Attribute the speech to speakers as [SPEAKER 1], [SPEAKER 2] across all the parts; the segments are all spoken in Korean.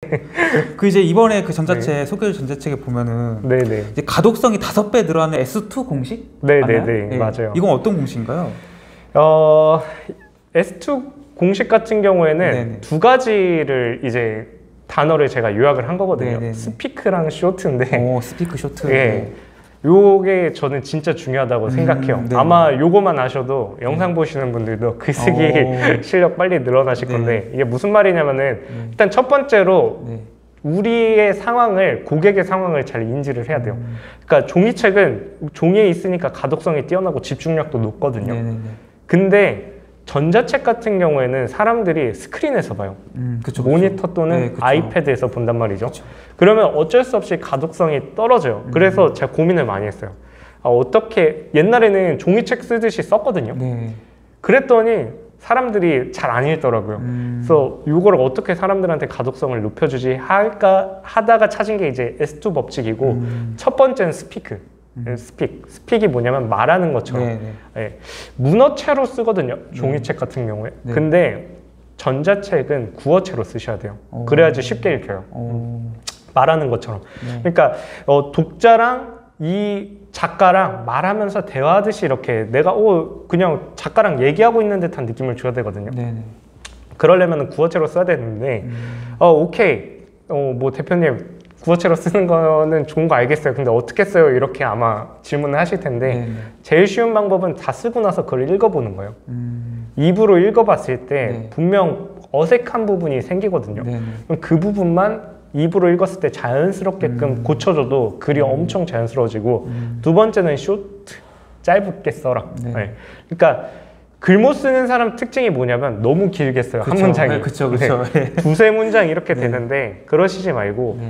[SPEAKER 1] 그 이제 이번에 그 전자책 소개해 준 전자책에 보면은
[SPEAKER 2] 네네.
[SPEAKER 1] 이제 가독성이 5배 늘어나는 S2 공식?
[SPEAKER 2] 네네네. 맞아요.
[SPEAKER 1] 이건 어떤 공식인가요?
[SPEAKER 2] S2 공식 같은 경우에는
[SPEAKER 1] 네네.
[SPEAKER 2] 두 가지를 이제 단어를 제가 요약을 한 거거든요.
[SPEAKER 1] 네네네.
[SPEAKER 2] 스피크랑 쇼트인데.
[SPEAKER 1] 오, 스피크 쇼트.
[SPEAKER 2] 예. 요게 저는 진짜 중요하다고 생각해요.
[SPEAKER 1] 네.
[SPEAKER 2] 아마 요거만 아셔도 영상 보시는 분들도 글쓰기 실력 빨리 늘어나실 건데 이게 무슨 말이냐면은 일단 첫 번째로 우리의 상황을, 고객의 상황을 잘 인지를 해야 돼요. 그러니까 종이책은 종이에 있으니까 가독성이 뛰어나고 집중력도 높거든요. 근데 전자책 같은 경우에는 사람들이 스크린에서 봐요.
[SPEAKER 1] 그쵸,
[SPEAKER 2] 모니터 또는
[SPEAKER 1] 그쵸.
[SPEAKER 2] 아이패드에서 본단 말이죠.
[SPEAKER 1] 그쵸.
[SPEAKER 2] 그러면 어쩔 수 없이 가독성이 떨어져요. 그래서 제가 고민을 많이 했어요. 어떻게, 옛날에는 종이책 쓰듯이 썼거든요. 그랬더니 사람들이 잘 안 읽더라고요. 그래서 이거를 어떻게 사람들한테 가독성을 높여주지 할까 하다가 찾은 게 이제 S2 법칙이고 첫 번째는 스피크. 스픽이 뭐냐면 말하는 것처럼 문어체로 쓰거든요. 종이책 같은 경우에. 근데 전자책은 구어체로 쓰셔야 돼요. 그래야지 쉽게 읽혀요. 말하는 것처럼. 그러니까 독자랑 이 작가랑 말하면서 대화하듯이 이렇게 내가 그냥 작가랑 얘기하고 있는 듯한 느낌을 줘야 되거든요. 그러려면 구어체로 써야 되는데 오케이 뭐 대표님 구어체로 쓰는 거는 좋은 거 알겠어요. 근데 어떻게 써요? 이렇게 아마 질문을 하실 텐데 제일 쉬운 방법은 다 쓰고 나서 그걸 읽어보는 거예요. 입으로 읽어봤을 때 분명 어색한 부분이 생기거든요. 그럼 그 부분만 입으로 읽었을 때 자연스럽게끔 고쳐줘도 글이 엄청 자연스러워지고 두 번째는 쇼트, 짧게 써라. 그러니까 글 못 쓰는 사람 특징이 뭐냐면 너무 길게 써요. 한 문장이. 두세 문장 이렇게 되는데 그러시지 말고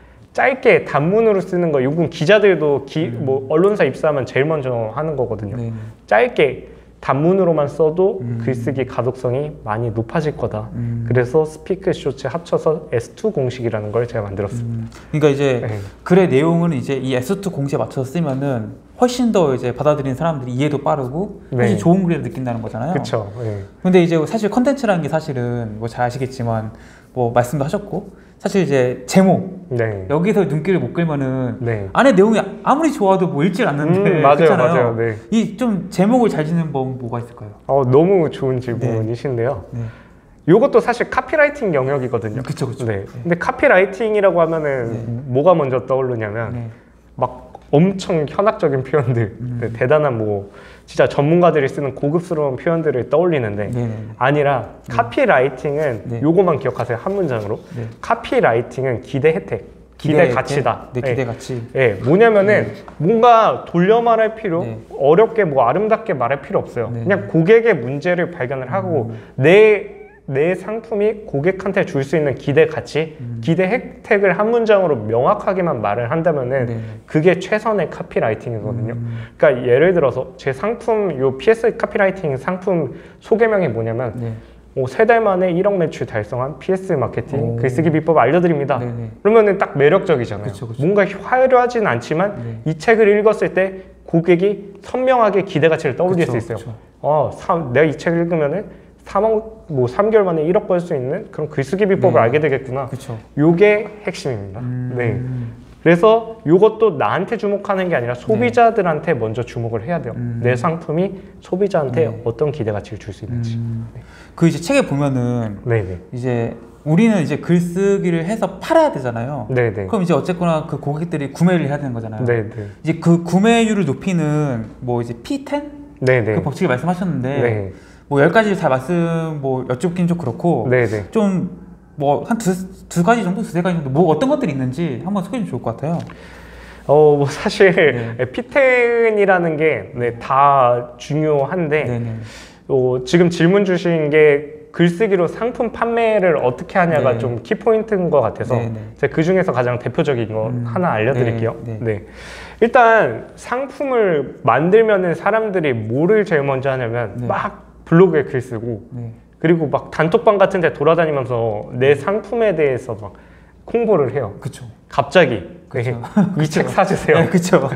[SPEAKER 2] 짧게 단문으로 쓰는 거. 이건 기자들도 뭐 언론사 입사하면 제일 먼저 하는 거거든요. 짧게 단문으로만 써도 글쓰기 가독성이 많이 높아질 거다. 그래서 스피크 쇼츠 합쳐서 S2 공식이라는 걸 제가 만들었습니다.
[SPEAKER 1] 그러니까 이제 글의 내용은 이제 이 S2 공식에 맞춰서 쓰면은 훨씬 더 이제 받아들이는 사람들이 이해도 빠르고 훨씬 좋은 글을 느낀다는 거잖아요.
[SPEAKER 2] 그렇죠.
[SPEAKER 1] 근데 이제 사실 컨텐츠라는 게 사실은 뭐 잘 아시겠지만 뭐 말씀도 하셨고 사실 이제 제목 여기서 눈길을 못 끌면은 안에 내용이 아무리 좋아도 뭐 읽질 않는데 그렇잖아요. 이 좀 제목을 잘 짓는 법은 뭐가 있을까요?
[SPEAKER 2] 너무 좋은 질문이신데요. 이것도 사실 카피라이팅 영역이거든요.
[SPEAKER 1] 그쵸.
[SPEAKER 2] 근데 카피라이팅이라고 하면은 뭐가 먼저 떠오르냐면 막 엄청 현학적인 표현들, 대단한 뭐 진짜 전문가들이 쓰는 고급스러운 표현들을 떠올리는데 아니라 카피라이팅은 요거만 기억하세요. 한 문장으로. 카피라이팅은 기대 혜택, 기대 가치다.
[SPEAKER 1] 기대 가치.
[SPEAKER 2] 뭐냐면은 뭔가 돌려 말할 필요, 어렵게 뭐 아름답게 말할 필요 없어요. 그냥 고객의 문제를 발견을 하고 내 상품이 고객한테 줄 수 있는 기대 가치, 기대 혜택을 한 문장으로 명확하게만 말을 한다면은 그게 최선의 카피라이팅이거든요. 그러니까 예를 들어서 제 상품, 요 PS 카피라이팅 상품 소개명이 뭐냐면 3달 만에 1억 매출 달성한 PS 마케팅 글쓰기 비법 알려드립니다. 그러면은 딱 매력적이잖아요. 뭔가 화려하진 않지만 이 책을 읽었을 때 고객이 선명하게 기대 가치를 떠올릴 수 있어요. 내가 이 책을 읽으면은 3개월 만에 1억 벌 수 있는 그런 글쓰기 비법을 알게 되겠구나. 요게 핵심입니다. 그래서 요것도 나한테 주목하는 게 아니라 소비자들한테 먼저 주목을 해야 돼요. 내 상품이 소비자한테 어떤 기대 가치를 줄 수 있는지.
[SPEAKER 1] 그 이제 책에 보면은 이제 우리는 이제 글쓰기를 해서 팔아야 되잖아요. 그럼 이제 어쨌거나 그 고객들이 구매를 해야 되는 거잖아요. 이제 그 구매율을 높이는 뭐 이제 P10? 그 법칙을 말씀하셨는데 뭐 10가지 다 말씀 뭐 여쭙긴 좀 그렇고 좀 뭐 한 두 가지 정도, 두세 가지 정도 뭐 어떤 것들이 있는지 한번 소개해 주면 좋을 것 같아요.
[SPEAKER 2] 뭐 사실 P10이라는 게 다 중요한데 지금 질문 주신 게 글쓰기로 상품 판매를 어떻게 하냐가 좀 키포인트인 것 같아서 제가 그 중에서 가장 대표적인 거 하나 알려드릴게요. 일단 상품을 만들면은 사람들이 뭐를 제일 먼저 하냐면 막 블로그에 글 쓰고 그리고 막 단톡방 같은 데 돌아다니면서 내 상품에 대해서 막 홍보를 해요. 갑자기 이 책 사주세요.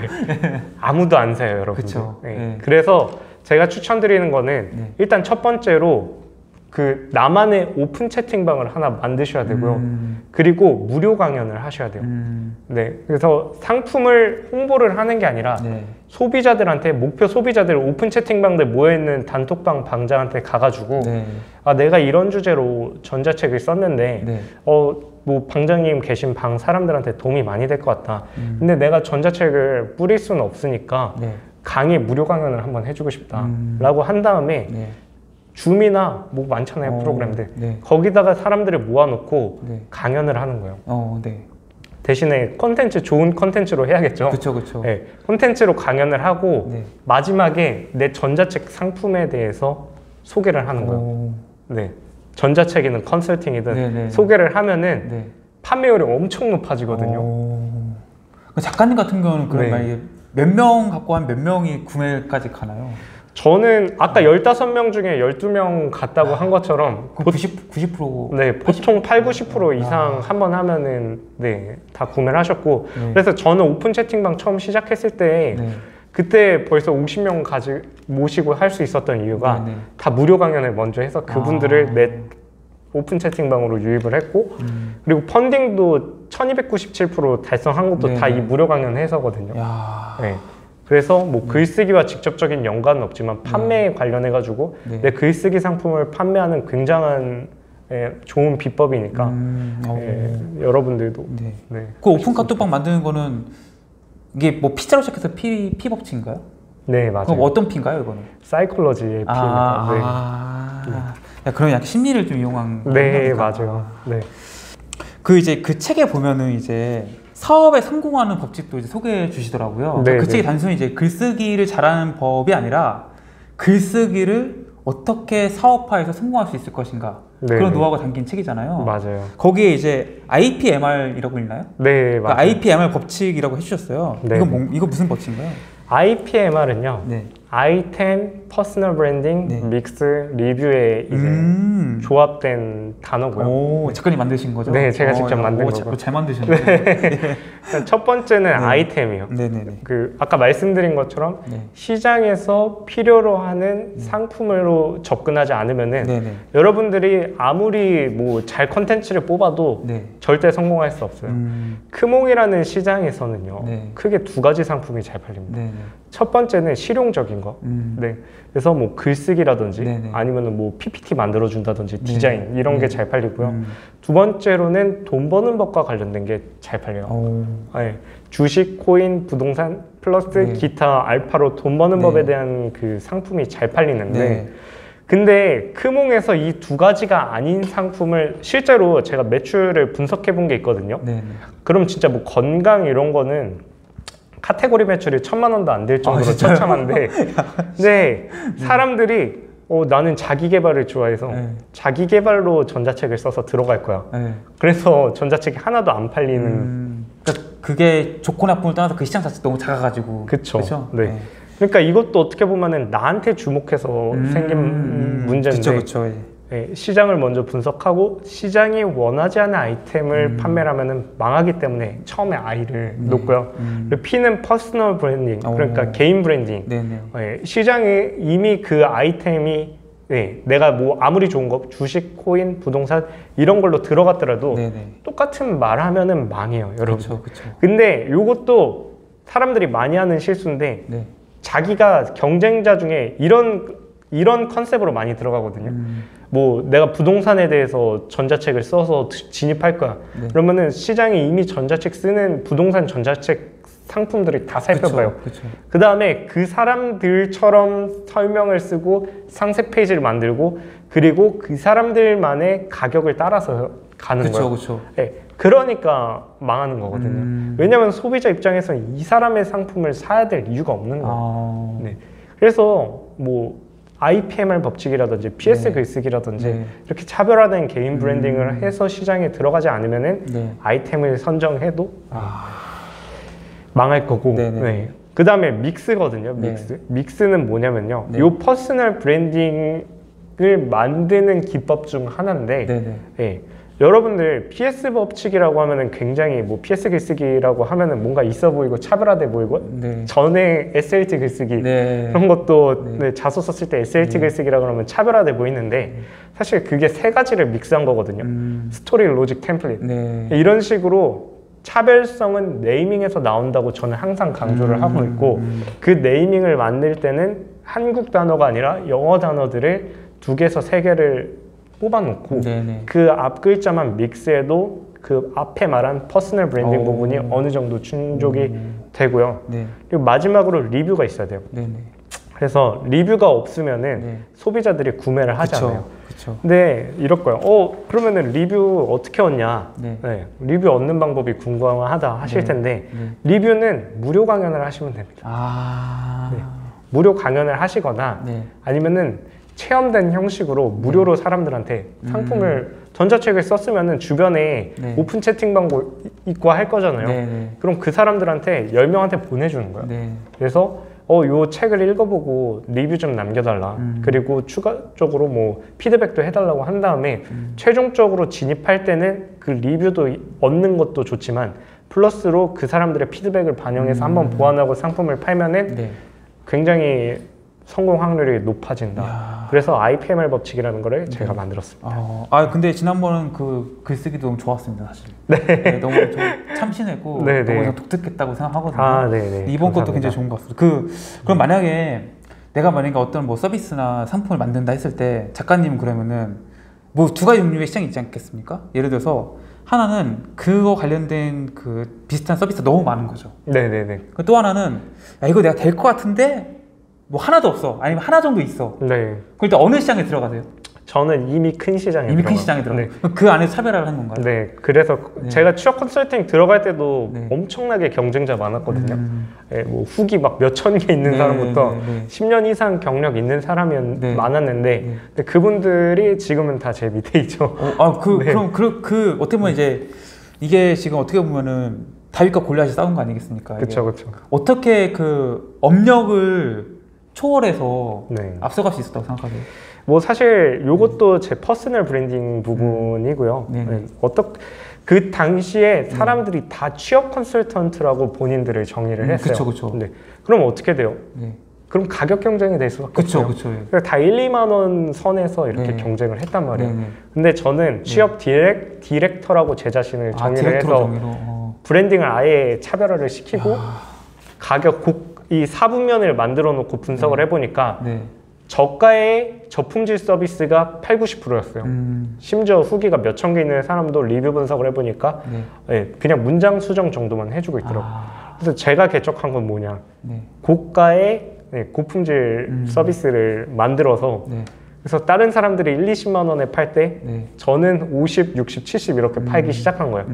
[SPEAKER 2] 아무도 안 사요, 여러분. 그래서 제가 추천드리는 거는 일단 첫 번째로 그 나만의 오픈 채팅방을 하나 만드셔야 되고요. 그리고 무료 강연을 하셔야 돼요. 네, 그래서 상품을 홍보를 하는 게 아니라 네. 소비자들한테, 목표 소비자들 오픈 채팅방들 모여있는 단톡방 방장한테 가가지고 네. 아, 내가 이런 주제로 전자책을 썼는데 네. 뭐 방장님 계신 방 사람들한테 도움이 많이 될 것 같다. 근데 내가 전자책을 뿌릴 수는 없으니까 네. 강의 무료 강연을 한번 해주고 싶다 라고 한 다음에 네. 줌이나 뭐 많잖아요 프로그램들 네. 거기다가 사람들을 모아놓고 네. 강연을 하는 거예요. 네. 대신에 컨텐츠, 좋은 컨텐츠로 해야겠죠.
[SPEAKER 1] 그쵸, 그쵸.
[SPEAKER 2] 네, 컨텐츠로 강연을 하고 네. 마지막에 내 전자책 상품에 대해서 소개를 하는 거예요. 네. 전자책이든 컨설팅이든 네네. 소개를 하면은 네. 판매율이 엄청 높아지거든요.
[SPEAKER 1] 작가님 같은 경우는 그럼 네. 몇 명 갖고 한 몇 명이 구매까지 가나요?
[SPEAKER 2] 저는 아까 15명 중에 12명 갔다고 한 것처럼
[SPEAKER 1] 90%?
[SPEAKER 2] 네, 보통 8, 90% 이상 한번 하면은 네, 다 구매를 하셨고 네. 그래서 저는 오픈 채팅방 처음 시작했을 때 네. 그때 벌써 50명 모시고 할 수 있었던 이유가 네, 네. 다 무료 강연을 먼저 해서 그분들을 내 오픈 채팅방으로 유입을 했고 그리고 펀딩도 1297% 달성한 것도 다 이 무료 강연 해서거든요. 네. 그래서 뭐 글쓰기와 직접적인 연관은 없지만 판매에 관련해가지고 네. 내 글쓰기 상품을 판매하는 굉장한 좋은 비법이니까 여러분들도
[SPEAKER 1] 네. 네. 그 오픈 카톡방 만드는 거는 이게 뭐 P자로 시작해서 P법칙인가요?
[SPEAKER 2] 네, 맞아요.
[SPEAKER 1] 그럼 어떤 P인가요, 이거는?
[SPEAKER 2] 사이콜러지의 P입니다.
[SPEAKER 1] 네. 그럼 약간 심리를 좀 이용한
[SPEAKER 2] 네, 맞아요. 네.
[SPEAKER 1] 이제 그 책에 보면은 이제 사업에 성공하는 법칙도 이제 소개해 주시더라고요. 그 책이 단순히 이제 글쓰기를 잘하는 법이 아니라 글쓰기를 어떻게 사업화해서 성공할 수 있을 것인가 그런 노하우가 담긴 책이잖아요.
[SPEAKER 2] 맞아요.
[SPEAKER 1] 거기에 이제 IPMR이라고 있나요?
[SPEAKER 2] 네, 맞아요.
[SPEAKER 1] IPMR 법칙이라고 해주셨어요.
[SPEAKER 2] 네.
[SPEAKER 1] 이거 무슨 법칙인가요?
[SPEAKER 2] IPMR은요. 네. 아이템, 퍼스널 브랜딩, 네. 믹스, 리뷰에 이제 조합된 단어고요.
[SPEAKER 1] 오, 작가님 만드신 거죠?
[SPEAKER 2] 네, 제가 직접 만든 거고.
[SPEAKER 1] 잘 만드셨네요. 네.
[SPEAKER 2] 첫 번째는 아이템이요.
[SPEAKER 1] 네네네.
[SPEAKER 2] 아까 말씀드린 것처럼 시장에서 필요로 하는 상품으로 접근하지 않으면은 여러분들이 아무리 뭐 잘 컨텐츠를 뽑아도 절대 성공할 수 없어요. 크몽이라는 시장에서는요, 크게 두 가지 상품이 잘 팔립니다. 첫 번째는 실용적인 거. 네. 그래서 뭐 글쓰기라든지 아니면은 뭐 PPT 만들어준다든지 디자인 이런 게 잘 팔리고요. 두 번째로는 돈 버는 법과 관련된 게 잘 팔려요. 네. 주식, 코인, 부동산 플러스 기타 알파로 돈 버는 법에 대한 그 상품이 잘 팔리는데 근데 크몽에서 이 두 가지가 아닌 상품을 실제로 제가 매출을 분석해 본 게 있거든요. 그럼 진짜 뭐 건강 이런 거는 카테고리 매출이 1000만 원도 안 될 정도로 처참한데 근데 사람들이 나는 자기 개발을 좋아해서 자기 개발로 전자책을 써서 들어갈 거야. 그래서 전자책이 하나도 안 팔리는
[SPEAKER 1] 그러니까 그게 좋고 나쁨을 떠나서 그 시장 자체 너무 작아가지고
[SPEAKER 2] 그쵸. 네. 그러니까 이것도 어떻게 보면은 나한테 주목해서 생긴 문제인데
[SPEAKER 1] 그쵸.
[SPEAKER 2] 네, 시장을 먼저 분석하고 시장이 원하지 않은 아이템을 판매를 하면 망하기 때문에 처음에 I를 놓고요. 그리고 P는 퍼스널 브랜딩, 그러니까 개인 브랜딩. 네, 시장에 이미 그 아이템이 내가 뭐 아무리 좋은 거 주식, 코인, 부동산 이런 걸로 들어갔더라도 똑같은 말 하면은 망해요, 여러분.
[SPEAKER 1] 그쵸.
[SPEAKER 2] 근데 이것도 사람들이 많이 하는 실수인데 자기가 경쟁자 중에 이런 컨셉으로 많이 들어가거든요. 뭐 내가 부동산에 대해서 전자책을 써서 진입할 거야. 그러면은 시장에 이미 전자책 쓰는 부동산 전자책 상품들이 다 살펴봐요. 그 다음에 그 사람들처럼 설명을 쓰고 상세 페이지를 만들고 그리고 그 사람들만의 가격을 따라서 가는 거예요. 네, 그러니까 망하는 거거든요. 왜냐면 소비자 입장에서는 이 사람의 상품을 사야 될 이유가 없는 거예요. 그래서 뭐 IPMR 법칙이라든지 PS 글쓰기라든지 이렇게 차별화된 개인 브랜딩을 해서 시장에 들어가지 않으면은 아이템을 선정해도 망할 거고. 그 다음에 믹스거든요. 믹스는 뭐냐면요. 이 퍼스널 브랜딩을 만드는 기법 중 하나인데 여러분들 PS 법칙이라고 하면은 굉장히 뭐 PS 글쓰기라고 하면은 뭔가 있어 보이고 차별화돼 보이고 네. 전에 SLT 글쓰기 네. 그런 것도 네. 네, 자소 썼을 때 SLT 글쓰기라고 하면 차별화돼 보이는데 사실 그게 세 가지를 믹스한 거거든요. 스토리, 로직, 템플릿 이런 식으로 차별성은 네이밍에서 나온다고 저는 항상 강조를 하고 있고 그 네이밍을 만들 때는 한국 단어가 아니라 영어 단어들을 2개에서 3개를 뽑아놓고 그 앞 글자만 믹스해도 그 앞에 말한 퍼스널 브랜딩 부분이 어느 정도 충족이 되고요. 그리고 마지막으로 리뷰가 있어야 돼요. 그래서 리뷰가 없으면은 소비자들이 구매를 하지 않아요. 근데 이럴 거예요. 그러면은 리뷰 어떻게 얻냐? 리뷰 얻는 방법이 궁금하다 하실 텐데 리뷰는 무료 강연을 하시면 됩니다. 무료 강연을 하시거나 아니면은 체험된 형식으로 무료로 사람들한테 상품을 전자책을 썼으면은 주변에 오픈 채팅방도 있고 할 거잖아요. 그럼 그 사람들한테 10명한테 보내주는 거예요. 그래서 요 책을 읽어보고 리뷰 좀 남겨달라. 그리고 추가적으로 뭐 피드백도 해달라고 한 다음에 최종적으로 진입할 때는 그 리뷰도 얻는 것도 좋지만 플러스로 그 사람들의 피드백을 반영해서 한번 보완하고 상품을 팔면은 굉장히 성공 확률이 높아진다. 이야. 그래서 IPMR 법칙이라는 거를 제가 만들었습니다.
[SPEAKER 1] 근데 지난번은 그 글쓰기도 너무 좋았습니다, 사실. 네, 너무 참신했고 너무 독특했다고 생각하거든요. 이번 것도 굉장히 좋은 것 같습니다. 그럼 만약에 내가 어떤 뭐 서비스나 상품을 만든다 했을 때 작가님은 그러면은 뭐 2가지 종류의 시장이 있지 않겠습니까? 예를 들어서 하나는 그거 관련된 그 비슷한 서비스가 너무 많은 거죠. 또 하나는 이거 내가 될 것 같은데 뭐 하나도 없어. 아니면 하나 정도 있어. 그럴 때 어느 시장에 들어가세요?
[SPEAKER 2] 저는 이미 큰 시장에
[SPEAKER 1] 들어가요. 그 안에 차별화를 하는 건가요?
[SPEAKER 2] 네. 그래서 제가 취업 컨설팅 들어갈 때도 엄청나게 경쟁자 많았거든요. 뭐 후기 막 몇천 개 있는 사람부터 10년 이상 경력 있는 사람이 많았는데 근데 그분들이 지금은 다 제 밑에 있죠.
[SPEAKER 1] 그럼 어떻게 보면 이제 이게 지금 어떻게 보면은 다윗과 골리앗이 싸운 거 아니겠습니까?
[SPEAKER 2] 그렇죠.
[SPEAKER 1] 어떻게 그 업력을 초월해서 앞서갈 수 있었다고 생각하세요?
[SPEAKER 2] 뭐 사실 이것도 제 퍼스널 브랜딩 부분이고요. 그 당시에 사람들이 다 취업 컨설턴트라고 본인들을 정의를 했어요.
[SPEAKER 1] 그쵸.
[SPEAKER 2] 그럼 어떻게 돼요? 그럼 가격 경쟁이 될 수밖에 없어요. 다 1, 2만 원 선에서 이렇게 경쟁을 했단 말이에요. 근데 저는 취업 디렉터라고 제 자신을 정의를 해서 브랜딩을 아예 차별화를 시키고 가격 이 4분면을 만들어 놓고 분석을 해보니까 저가의 저품질 서비스가 80-90%였어요. 심지어 후기가 몇천 개 있는 사람도 리뷰 분석을 해보니까 그냥 문장 수정 정도만 해주고 있더라고요. 그래서 제가 개척한 건 뭐냐, 고가의 고품질 서비스를 만들어서 그래서 다른 사람들이 1, 20만 원에 팔 때 저는 50, 60, 70 이렇게 팔기 시작한 거예요.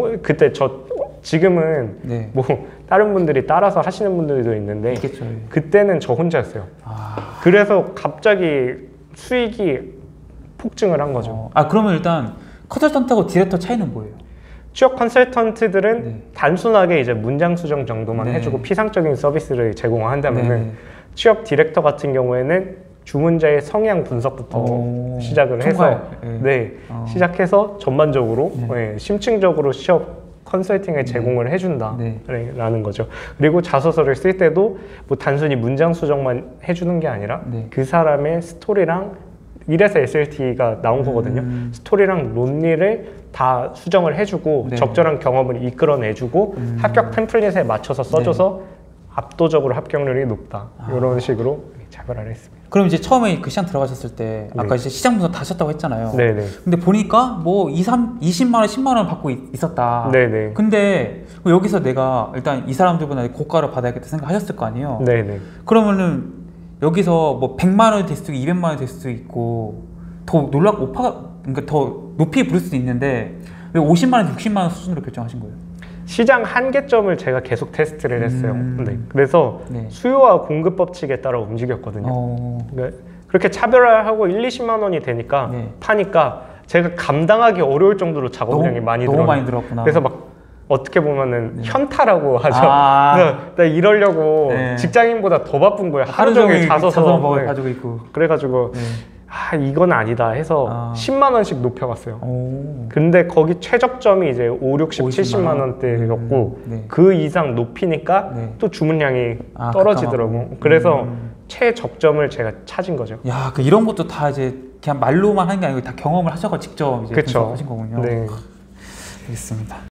[SPEAKER 2] 지금은 뭐 다른 분들이 따라서 하시는 분들도 있는데 그때는 저 혼자였어요. 그래서 갑자기 수익이 폭증을 한 거죠.
[SPEAKER 1] 그러면 일단 컨설턴트하고 디렉터 차이는 뭐예요?
[SPEAKER 2] 취업 컨설턴트들은 단순하게 이제 문장 수정 정도만 해주고 피상적인 서비스를 제공한다면은 취업 디렉터 같은 경우에는 주문자의 성향 분석부터 시작을 해서 시작해서 전반적으로 심층적으로 취업 컨설팅을 제공을 해준다라는 거죠. 그리고 자소서를 쓸 때도 뭐 단순히 문장 수정만 해주는 게 아니라 그 사람의 스토리랑 이래서 SLT가 나온 거거든요. 스토리랑 논리를 다 수정을 해주고 적절한 경험을 이끌어내주고 합격 템플릿에 맞춰서 써줘서 압도적으로 합격률이 높다. 이런 식으로 차별화를 했습니다.
[SPEAKER 1] 그럼 이제 처음에 그 시장 들어가셨을 때 아까 이제 시장 분석 다 하셨다고 했잖아요. 근데 보니까 뭐 20만 원, 10만 원 받고 있었다. 근데 여기서 내가 일단 이 사람들보다 고가를 받아야겠다 생각하셨을 거 아니에요. 그러면은 여기서 뭐 100만 원이 될 수도 있고 200만 원이 될 수도 있고 더 그러니까 더 높이 부를 수도 있는데 왜 50만 원, 60만 원 수준으로 결정하신 거예요?
[SPEAKER 2] 시장 한계점을 제가 계속 테스트를 했어요. 그래서 수요와 공급 법칙에 따라 움직였거든요. 그러니까 그렇게 차별화하고 1, 20만 원이 되니까 파니까 제가 감당하기 어려울 정도로 작업량이
[SPEAKER 1] 너무 많이 들었구나.
[SPEAKER 2] 그래서 막 어떻게 보면은 현타라고 하죠. 나 이러려고 직장인보다 더 바쁜 거예요. 하루 종일 자소서
[SPEAKER 1] 가지고 있고.
[SPEAKER 2] 그래가지고 이건 아니다 해서 10만 원씩 높여갔어요. 근데 거기 최저점이 이제 5, 60, 70만 원대였고
[SPEAKER 1] 네.
[SPEAKER 2] 그 이상 높이니까
[SPEAKER 1] 네.
[SPEAKER 2] 또 주문량이 떨어지더라고. 그래서 최적점을 제가 찾은 거죠.
[SPEAKER 1] 야, 이런 것도 다 이제 그냥 말로만 하는 게 아니고 다 경험을 하셔서 직접 이제
[SPEAKER 2] 그쵸.
[SPEAKER 1] 하신 거군요.
[SPEAKER 2] 네.
[SPEAKER 1] 알겠습니다.